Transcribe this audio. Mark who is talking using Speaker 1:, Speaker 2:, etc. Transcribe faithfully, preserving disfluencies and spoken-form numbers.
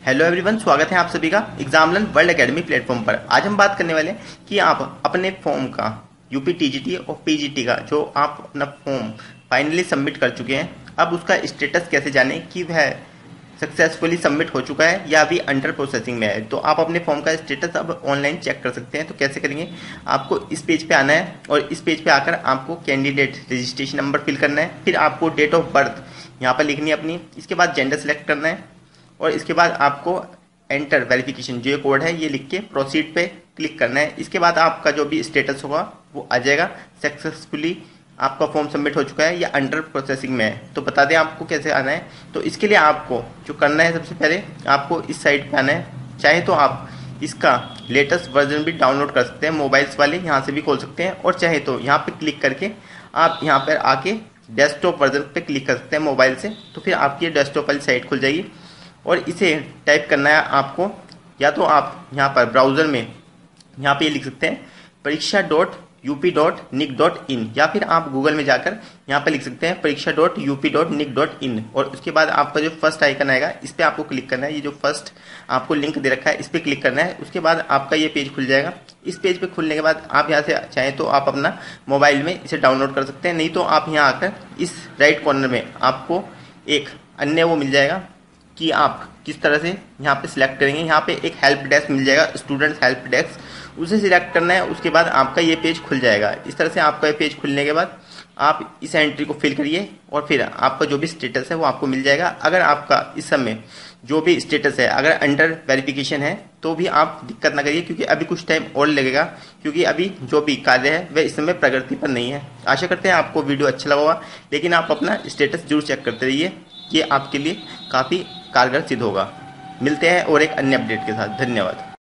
Speaker 1: Hello everyone, स्वागत है आप सभी का exam learn world academy platform पर। आज हम बात करने वाले हैं कि आप अपने फॉर्म का यूपी टीजीटी और पीजीटी का जो आप अपना फॉर्म फाइनली सबमिट कर चुके हैं, अब उसका स्टेटस कैसे जानें कि वह सक्सेसफुली सबमिट हो चुका है या अभी अंडर प्रोसेसिंग में है। तो आप अपने फॉर्म का स्टेटस अब ऑनलाइन चेक कर सकते हैं। तो कैसे करेंगे, आपको इस पेज पे आना है और इस पेज पे आकर आपको कैंडिडेट रजिस्ट्रेशन नंबर फिल करना है। फिर आपको डेट ऑफ बर्थ यहाँ पर लिखनी है अपनी, इसके बाद जेंडर सेलेक्ट करना है और इसके बाद आपको एंटर वेरिफिकेशन जो ये कोड है ये लिख के प्रोसीड पे क्लिक करना है। इसके बाद आपका जो भी स्टेटस होगा वो आ जाएगा, सक्सेसफुली आपका फॉर्म सबमिट हो चुका है या अंडर प्रोसेसिंग में है। तो बता दें आपको कैसे आना है। तो इसके लिए आपको जो करना है, सबसे पहले आपको इस साइट पे आना है। चाहे तो आप इसका लेटेस्ट वर्जन भी डाउनलोड कर सकते हैं, मोबाइल्स वाले यहाँ से भी खोल सकते हैं, और चाहे तो यहाँ पे क्लिक करके आप यहाँ पर आके डेस्कटॉप वर्जन पे क्लिक कर सकते हैं मोबाइल से। तो फिर आपकी डेस्कटॉप वाली साइट खुल जाएगी और इसे टाइप करना है आपको। या तो आप यहाँ पर ब्राउज़र में यहाँ पे ये लिख सकते हैं Pariksha dot UP dot NIC dot in, या फिर आप गूगल में जाकर यहाँ पर लिख सकते हैं Pariksha dot UP dot NIC dot in. और उसके बाद आपका जो फर्स्ट आइकन आएगा इस पर आपको क्लिक करना है। ये जो फर्स्ट आपको लिंक दे रखा है इस पर क्लिक करना है। उसके बाद आपका ये पेज खुल जाएगा। इस पेज पे खुलने के बाद आप यहाँ से चाहें तो आप अपना मोबाइल में इसे डाउनलोड कर सकते हैं, नहीं तो आप यहाँ आकर इस राइट कॉर्नर में आपको एक अन्य वो मिल जाएगा कि आप किस तरह से यहाँ पे सिलेक्ट करेंगे। यहाँ पे एक हेल्प डेस्क मिल जाएगा, स्टूडेंट्स हेल्प डेस्क, उसे सिलेक्ट करना है। उसके बाद आपका ये पेज खुल जाएगा। इस तरह से आपका ये पेज खुलने के बाद आप इस एंट्री को फिल करिए और फिर आपका जो भी स्टेटस है वो आपको मिल जाएगा। अगर आपका इस समय जो भी स्टेटस है अगर अंडर वेरिफिकेशन है तो भी आप दिक्कत ना करिए, क्योंकि अभी कुछ टाइम और लगेगा, क्योंकि अभी जो भी कार्य है वह इस समय प्रगति पर नहीं है। आशा करते हैं आपको वीडियो अच्छा लगा होगा, लेकिन आप अपना स्टेटस जरूर चेक करते रहिए, ये आपके लिए काफ़ी कारगर सिद्ध होगा। मिलते हैं और एक अन्य अपडेट के साथ। धन्यवाद।